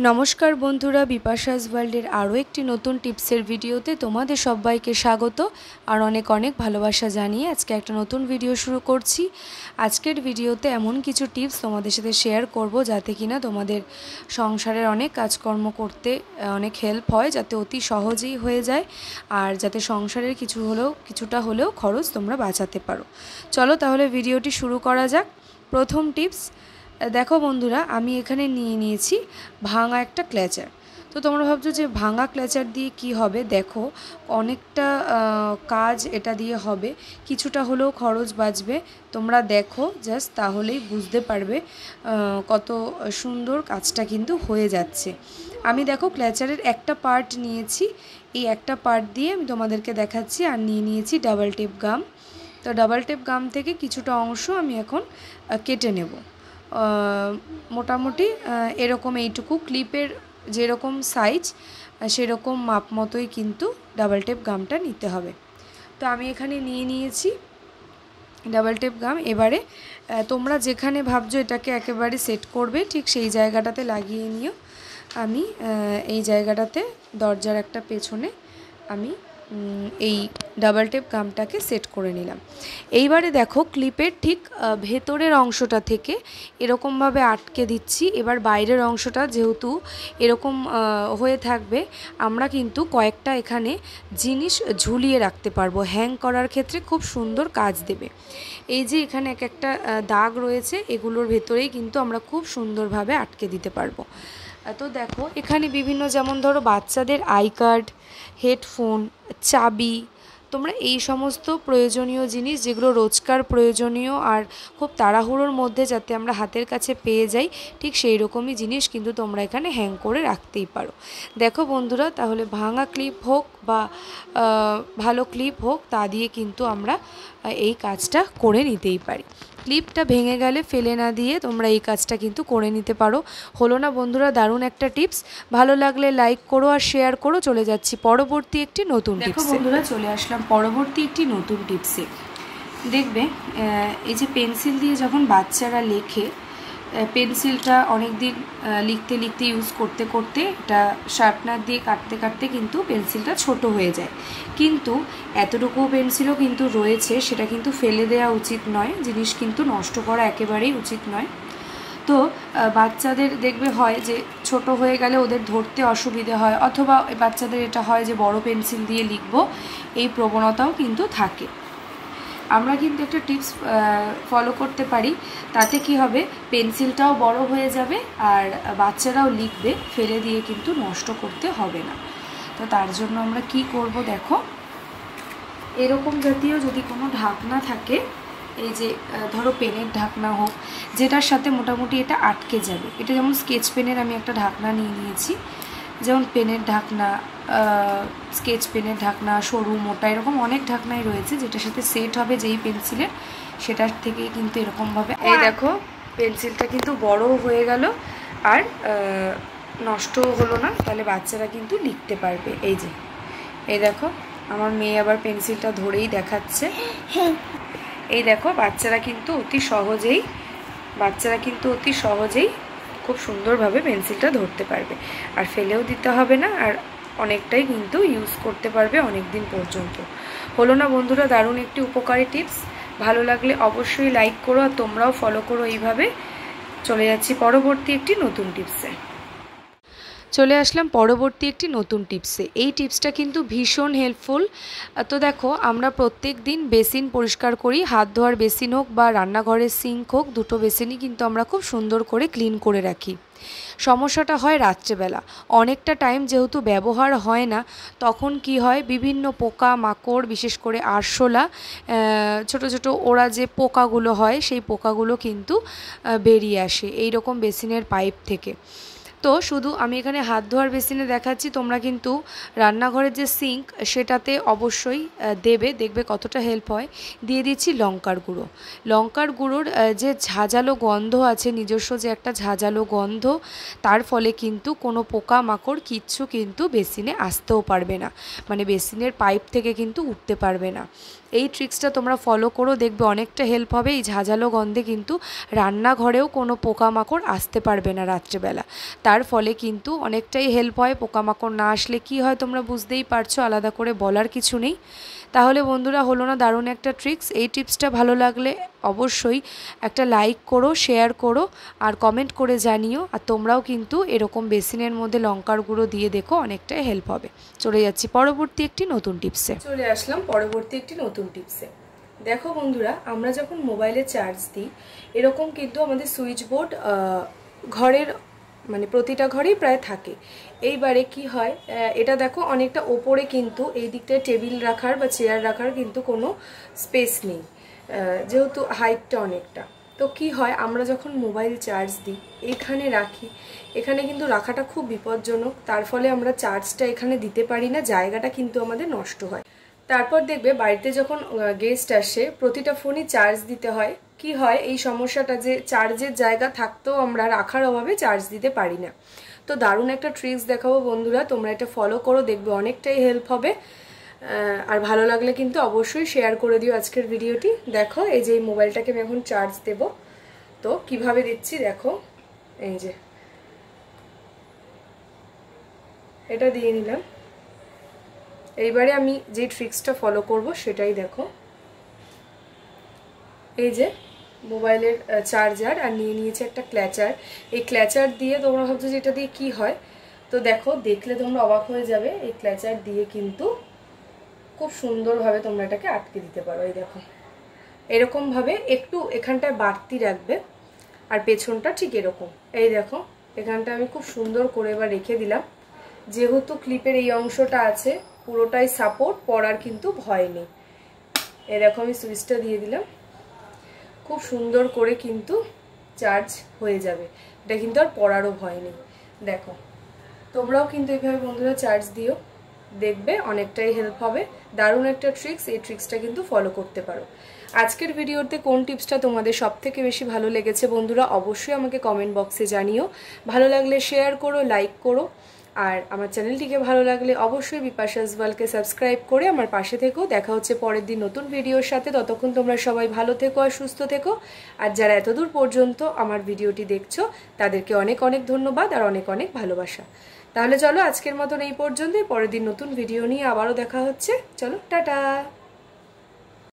নমস্কার বন্ধুরা, বিপাশাস ওয়ার্ল্ডের আরও একটি নতুন টিপসের ভিডিওতে তোমাদের সবাইকে স্বাগত আর অনেক অনেক ভালোবাসা জানিয়ে আজকে একটা নতুন ভিডিও শুরু করছি। আজকের ভিডিওতে এমন কিছু টিপস তোমাদের সাথে শেয়ার করব যাতে কিনা তোমাদের সংসারের অনেক কাজকর্ম করতে অনেক হেল্প হয়, যাতে অতি সহজেই হয়ে যায় আর যাতে সংসারের কিছুটা হলেও খরচ তোমরা বাঁচাতে পারো। চলো তাহলে ভিডিওটি শুরু করা যাক। প্রথম টিপস, দেখো বন্ধুরা, আমি এখানে নিয়েছি ভাঙা একটা ক্ল্যাচার। তো তোমরা ভাবছো যে ভাঙা ক্ল্যাচার দিয়ে কি হবে? দেখো, অনেকটা কাজ এটা দিয়ে হবে, কিছুটা হলেও খরচ বাঁচবে। তোমরা দেখো জাস্ট, তাহলেই বুঝতে পারবে কত সুন্দর কাজটা কিন্তু হয়ে যাচ্ছে। আমি দেখো ক্ল্যাচারের একটা পার্ট নিয়েছি, এই একটা পার্ট দিয়ে আমি তোমাদেরকে দেখাচ্ছি। আর নিয়েছি ডাবল টেপ গাম। তো ডাবল টেপ গাম থেকে কিছুটা অংশ আমি এখন কেটে নেব। মোটামুটি এরকম এইটুকু ক্লিপের যেরকম সাইজ সেরকম মাপ মতোই কিন্তু ডাবল টেপ গামটা নিতে হবে। তো আমি এখানে নিয়েছি ডাবল টেপ গাম। এবারে তোমরা যেখানে ভাবছো এটাকে একেবারে সেট করবে ঠিক সেই জায়গাটাতে লাগিয়ে নিও। আমি এই জায়গাটাতে দরজার একটা পেছনে আমি এই ডাবল টেপ গামটাকে সেট করে নিলাম। এইবারে দেখো ক্লিপের ঠিক ভেতরের অংশটা থেকে এরকমভাবে আটকে দিচ্ছি। এবার বাইরের অংশটা যেহেতু এরকম হয়ে থাকবে, আমরা কিন্তু কয়েকটা এখানে জিনিস ঝুলিয়ে রাখতে পারবো, হ্যাং করার ক্ষেত্রে খুব সুন্দর কাজ দেবে। এই যে এখানে একটা দাগ রয়েছে, এগুলোর ভেতরেই কিন্তু আমরা খুব সুন্দরভাবে আটকে দিতে পারবো। তো দেখো এখানে বিভিন্ন, যেমন ধরো বাচ্চাদের আই কার্ড, হেডফোন, চাবি, তোমরা এই সমস্ত প্রয়োজনীয় জিনিস যেগুলো রোজকার প্রয়োজনীয় আর খুব তাড়াহুড়োর মধ্যে যাতে আমরা হাতের কাছে পেয়ে যাই, ঠিক সেই রকমই জিনিস কিন্তু তোমরা এখানে হ্যাং করে রাখতেই পারো। দেখো বন্ধুরা, তাহলে ভাঙা ক্লিপ হোক বা ভালো ক্লিপ হোক, তা দিয়ে কিন্তু আমরা এই কাজটা করে নিতেই পারি। ক্লিপটা ভেঙে গেলে ফেলে না দিয়ে তোমরা এই কাজটা কিন্তু করে নিতে পারো। হলো না বন্ধুরা দারুণ একটা টিপস? ভালো লাগলে লাইক করো আর শেয়ার করো। চলে যাচ্ছি পরবর্তী একটি নতুন টিপস। দেখো বন্ধুরা, চলে আসলাম পরবর্তী একটি নতুন টিপসে। দেখবে এই যে পেন্সিল দিয়ে যখন বাচ্চারা লেখে, পেন্সিলটা অনেক দিন লিখতে লিখতে ইউজ করতে করতে এটা শার্পনার দিয়ে কাটতে কাটতে কিন্তু পেন্সিলটা ছোট হয়ে যায়। কিন্তু এতটুকু পেন্সিলও কিন্তু রয়েছে, সেটা কিন্তু ফেলে দেওয়া উচিত নয়, জিনিস কিন্তু নষ্ট করা একেবারেই উচিত নয়। তো বাচ্চাদের দেখবে হয় যে ছোট হয়ে গেলে ওদের ধরতে অসুবিধে হয়, অথবা বাচ্চাদের এটা হয় যে বড় পেন্সিল দিয়ে লিখবো, এই প্রবণতাও কিন্তু থাকে। আমরা কিন্তু একটা টিপস ফলো করতে পারি, তাতে কি হবে, পেন্সিলটাও বড় হয়ে যাবে আর বাচ্চারাও লিখবে, ফেলে দিয়ে কিন্তু নষ্ট করতে হবে না। তো তার জন্য আমরা কি করব, দেখো এরকম জাতীয় যদি কোনো ঢাকনা থাকে, এই যে ধরো পেনের ঢাকনা হোক, যেটার সাথে মোটামুটি এটা আটকে যাবে। এটা যেমন স্কেচ পেনের আমি একটা ঢাকনা নিয়েছি, যেমন পেনের ঢাকনা, স্কেচ পেনের ঢাকনা, সরু মোটা, এরকম অনেক ঢাকনাই রয়েছে যেটার সাথে সেট হবে যেই পেন্সিলের, সেটার থেকেই কিন্তু এরকমভাবে, এই দেখো পেন্সিলটা কিন্তু বড় হয়ে গেল আর নষ্টও হলো না, তাহলে বাচ্চারা কিন্তু লিখতে পারবে। এই দেখো আমার মেয়ে আবার পেন্সিলটা ধরেই দেখাচ্ছে। এই দেখো বাচ্চারা কিন্তু অতি সহজেই খুব সুন্দরভাবে পেন্সিলটা ধরতে পারবে, আর ফেলেও দিতে হবে না, আর অনেকটাই কিন্তু ইউজ করতে পারবে অনেক দিন পর্যন্ত। হলো না বন্ধুরা দারুণ একটি উপকারী টিপস? ভালো লাগলে অবশ্যই লাইক করো আর তোমরাও ফলো করো এইভাবে। চলে যাচ্ছি পরবর্তী একটি নতুন টিপসে। চলে আসলাম পরবর্তী একটি নতুন টিপসে। এই টিপসটা কিন্তু ভীষণ হেল্পফুল। তো দেখো, আমরা প্রত্যেক দিন বেসিন পরিষ্কার করি, হাত ধোয়ার বেসিন হোক বা রান্নাঘরের সিঙ্ক হোক, দুটো বেসিনই কিন্তু আমরা খুব সুন্দর করে ক্লিন করে রাখি। সমস্যাটা হয় রাত্রেবেলা, অনেকটা টাইম যেহেতু ব্যবহার হয় না, তখন কি হয়, বিভিন্ন পোকা মাকড়, বিশেষ করে আরশোলা, ছোট ছোট ওরা যে পোকাগুলো হয়, সেই পোকাগুলো কিন্তু বেরিয়ে আসে এই রকম বেসিনের পাইপ থেকে। তো শুধু আমি এখানে হাত ধোয়ার বেসিনে দেখাচ্ছি, তোমরা কিন্তু রান্নাঘরের যে সিঙ্ক সেটাতে অবশ্যই দেখবে কতটা হেল্প হয়। দিয়ে দিচ্ছি লঙ্কার গুঁড়োর যে ঝাঁঝালো গন্ধ আছে, নিজস্ব যে একটা ঝাঁঝালো গন্ধ, তার ফলে কিন্তু কোনো পোকা মাকড় কিচ্ছু কিন্তু বেসিনে আসতেও পারবে না, মানে বেসিনের পাইপ থেকে কিন্তু উঠতে পারবে না। এই ট্রিক্সটা তোমরা ফলো করো, দেখবে অনেকটা হেল্প হবে। এই ঝাঁঝালো গন্ধে কিন্তু রান্নাঘরেও কোনো পোকামাকড় আসতে পারবে না রাত্রেবেলা। তার ফলে কিন্তু অনেকটাই হেল্প হয়। পোকামাকড় না আসলে কি হয় তোমরা বুঝতেই পারছো, আলাদা করে বলার কিছু নেই। তাহলে বন্ধুরা হলো না দারুণ একটা ট্রিক্স। এই টিপসটা ভালো লাগলে অবশ্যই একটা লাইক করো, শেয়ার করো আর কমেন্ট করে জানিও। আর তোমরাও কিন্তু এরকম বেসিনের মধ্যে লঙ্কার গুঁড়ো দিয়ে দেখো, অনেকটাই হেল্প হবে। চলে যাচ্ছি পরবর্তী একটি নতুন টিপসে। চলে আসলাম পরবর্তী একটি নতুন টিপসে। দেখো বন্ধুরা, আমরা যখন মোবাইলে চার্জ দিই এরকম কিন্তু আমাদের সুইচ বোর্ড ঘরের মানে প্রতিটা ঘরেই প্রায় থাকে। এইবারে কি হয়, এটা দেখো অনেকটা ওপরে, কিন্তু এই দিকটায় টেবিল রাখার বা চেয়ার রাখার কিন্তু কোনো স্পেস নেই, যেহেতু হাইটটা অনেকটা। তো কি হয়, আমরা যখন মোবাইল চার্জ দিই এখানে রাখি, এখানে কিন্তু রাখাটা খুব বিপজ্জনক। তার ফলে আমরা চার্জটা এখানে দিতে পারি না, জায়গাটা কিন্তু আমাদের নষ্ট হয়। তারপর দেখবে বাড়িতে যখন গেস্ট আসে প্রতিটা ফোনই চার্জ দিতে হয়। কি হয় এই সমস্যাটা, যে চার্জের জায়গা থাকতেও আমরা রাখার অভাবে চার্জ দিতে পারি না। তো দারুণ একটা ট্রিক্স দেখাবো বন্ধুরা, তোমরা এটা ফলো করো, দেখবে অনেকটাই হেল্প হবে। আর ভালো লাগলে কিন্তু অবশ্যই শেয়ার করে দিও আজকের ভিডিওটি। দেখো এই যে এই মোবাইলটাকে আমি এখন চার্জ দেব, তো কিভাবে দিচ্ছি দেখো। এই যে এটা দিয়ে নিলাম। এইবারে আমি যে ট্রিক্সটা ফলো করব সেটাই দেখো। এই যে মোবাইলের চার্জার আর নিয়ে নিয়েছে একটা ক্ল্যাচার। এই ক্ল্যাচার দিয়ে তোমরা ভাবছো যে এটা দিয়ে কী হয়, তো দেখো দেখলে তোমরা অবাক হয়ে যাবে। এই ক্ল্যাচার দিয়ে কিন্তু খুব সুন্দরভাবে তোমরা এটাকে আটকে দিতে পারো। এই দেখো এরকমভাবে একটু এখানটায় বাড়তি রাখবে আর পেছনটা ঠিক এরকম। এই দেখো এখানটা আমি খুব সুন্দর করে এবার রেখে দিলাম। যেহেতু ক্লিপের এই অংশটা আছে পুরোটাই সাপোর্ট, পড়ার কিন্তু ভয় নেই। এই দেখো আমি সুইচটা দিয়ে দিলাম, খুব সুন্দর করে কিন্তু চার্জ হয়ে যাবে। এটা কিন্তু আর পড়ারও ভয় নেই। দেখো তোমরাও কিন্তু এইভাবে বন্ধুরা চার্জ দিও, দেখবে অনেকটাই হেল্প হবে। দারুণ একটা ট্রিক্স, এই ট্রিক্সটা কিন্তু ফলো করতে পারো। আজকের ভিডিওতে কোন টিপসটা তোমাদের সবথেকে বেশি ভালো লেগেছে বন্ধুরা অবশ্যই আমাকে কমেন্ট বক্সে জানিও। ভালো লাগলে শেয়ার করো, লাইক করো। আর আমার চ্যানেলটিকে ভালো লাগলে অবশ্যই বিপাশাস ওয়ার্ল্ডকে সাবস্ক্রাইব করে আমার পাশে থেকো। দেখা হচ্ছে পরের দিন নতুন ভিডিওর সাথে। ততক্ষণ তোমরা সবাই ভালো থেকো আর সুস্থ থেকো। আর যারা এতদূর পর্যন্ত আমার ভিডিওটি দেখছো তাদেরকে অনেক অনেক ধন্যবাদ আর অনেক অনেক ভালোবাসা। তাহলে চলো আজকের মতন এই পর্যন্তই, পরের দিন নতুন ভিডিও নিয়ে আবারও দেখা হচ্ছে। চলো টাটা।